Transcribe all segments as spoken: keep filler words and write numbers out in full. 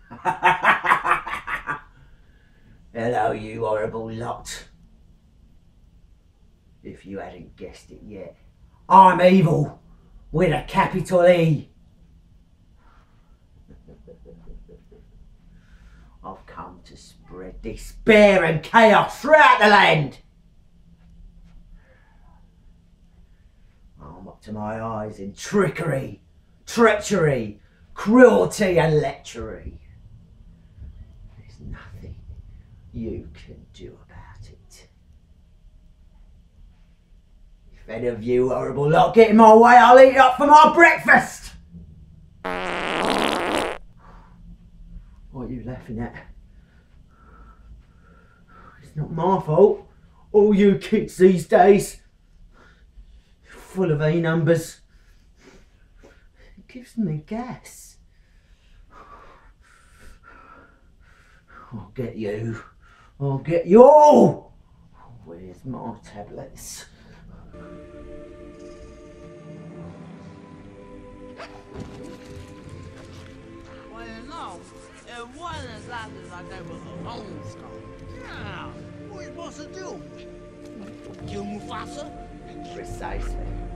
Hello, you horrible lot. If you hadn't guessed it yet, I'm evil with a capital E. I've come to spread despair and chaos throughout the land. I'm up to my eyes in trickery, treachery, cruelty and lechery. There's nothing you can do about it. If any of you horrible lot get in my way, I'll eat it up for my breakfast! What are you laughing at? It's not my fault. All you kids these days, full of A numbers. It gives me gas. I'll get you. I'll get you all. Where's my tablets? Well, you know, it wasn't exactly like they was a lone star. Yeah, what are you supposed to do? Kill Mufasa? Precisely.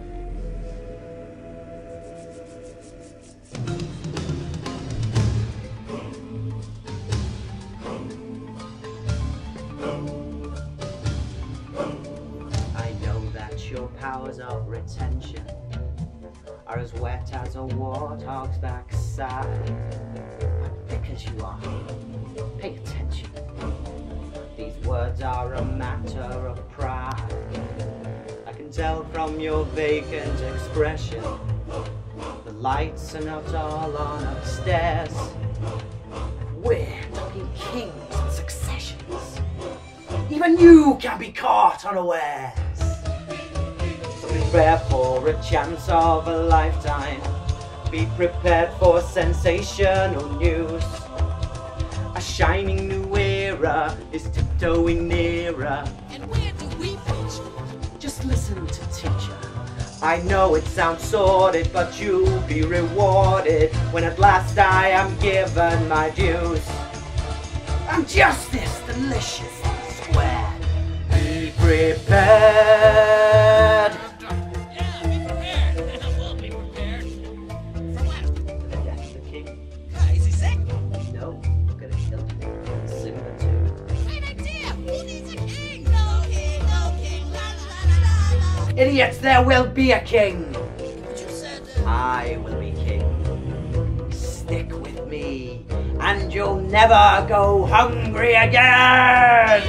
I know that your powers of retention are as wet as a warthog's backside. But because you are, pay attention. These words are a matter of pride. I can tell from your vacant expression. The lights are not all on upstairs. We're talking kings and successions. Even you can be caught unawares. So prepare for a chance of a lifetime. Be prepared for sensational news. A shining new era is tiptoeing nearer. And where do we pitch? Just listen to teacher. I know it sounds sordid, but you'll be rewarded when at last I am given my dues. And justice delicious and square. Be prepared. Yeah, be prepared. We'll be prepared. For what? The death of the king. Uh, is he sick? No, we're gonna kill him. Simba too. Great idea! Who needs a king? No king, no king, la la la la la. Idiots, there will be a king. But you said uh, I will be king. Stick with me, and you'll never go hungry again!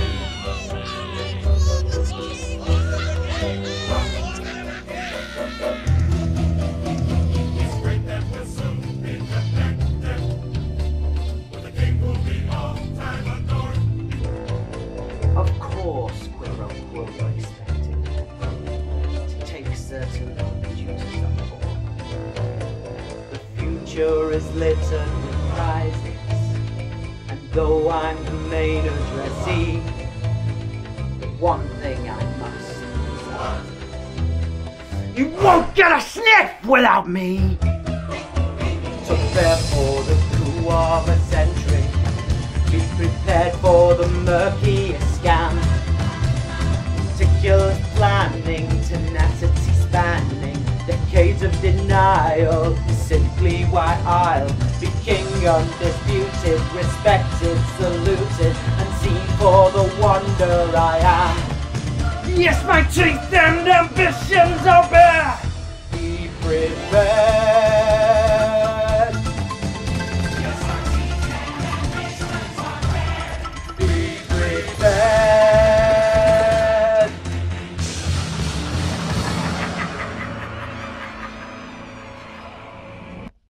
Of course, quid pro quo expected to take certain duties on board. The future is littered with prizes, and though I'm the main addressee, the one thing I must is you won't get a sniff without me! So prepare for the coup of a century. Be prepared for the murkiest scam. Meticulous planning, tenacity spanning, decades of denial is simply why I'll be king undisputed, respected, saluted, and seen for the wonder I am. Yes, my teeth and ambitions are bare.